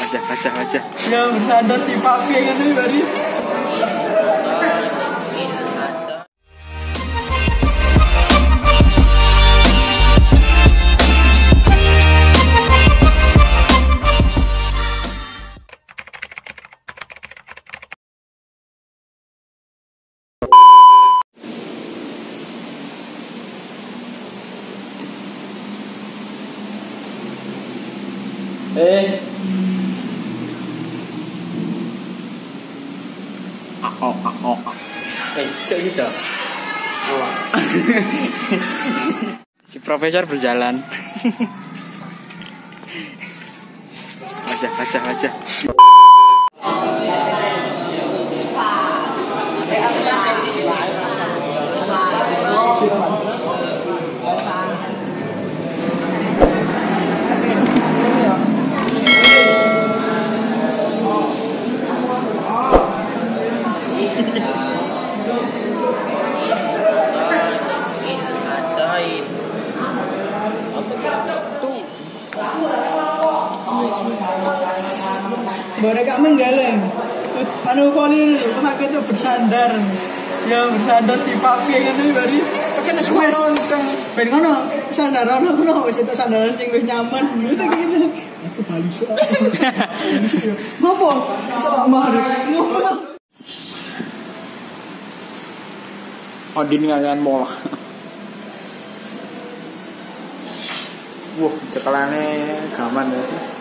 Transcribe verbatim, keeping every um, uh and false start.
Aja, aja, aja. Ya bersandar di papi yang itu tadi. Eh, Oh, oh, oh. eh, sik sik dah. Si profesor berjalan. Aja, aja, aja. Boleh kak menggeleng. Anu poli pakai itu bersandar. Ya bersandar di papi yang itu tadi. Tekan suwe nonton. Ben ngono, sandaran ngono wis itu sandaran sing wis nyaman. Gitu gitu. Aku bali sok. Ngopo? Iso tak mari. Odin ngalian mola. Wah, cekelane gaman ya.